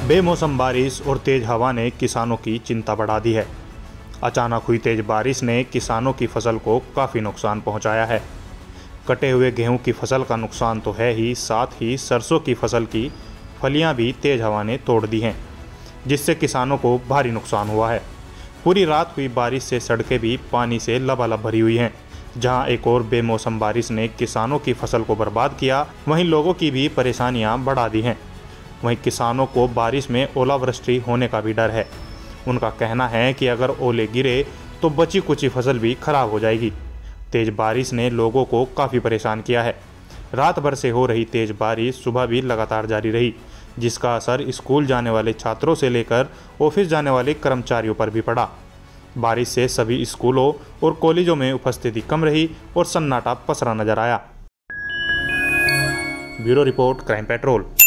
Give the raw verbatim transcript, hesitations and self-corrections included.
बेमौसम बारिश और तेज हवा ने किसानों की चिंता बढ़ा दी है। अचानक हुई तेज बारिश ने किसानों की फसल को काफ़ी नुकसान पहुंचाया है। कटे हुए गेहूं की फसल का नुकसान तो है ही, साथ ही सरसों की फसल की फलियां भी तेज हवा ने तोड़ दी हैं, जिससे किसानों को भारी नुकसान हुआ है। पूरी रात हुई बारिश से सड़कें भी पानी से लबालब भरी हुई हैं। जहां एक और बेमौसम बारिश ने किसानों की फसल को बर्बाद किया, वहीं लोगों की भी परेशानियां बढ़ा दी हैं। वहीं किसानों को बारिश में ओलावृष्टि होने का भी डर है। उनका कहना है कि अगर ओले गिरे तो बची कुची फसल भी खराब हो जाएगी। तेज बारिश ने लोगों को काफ़ी परेशान किया है। रात भर से हो रही तेज बारिश सुबह भी लगातार जारी रही, जिसका असर स्कूल जाने वाले छात्रों से लेकर ऑफिस जाने वाले कर्मचारियों पर भी पड़ा। बारिश से सभी स्कूलों और कॉलेजों में उपस्थिति कम रही और सन्नाटा पसरा नजर आया। Bureau report, Crime petrol.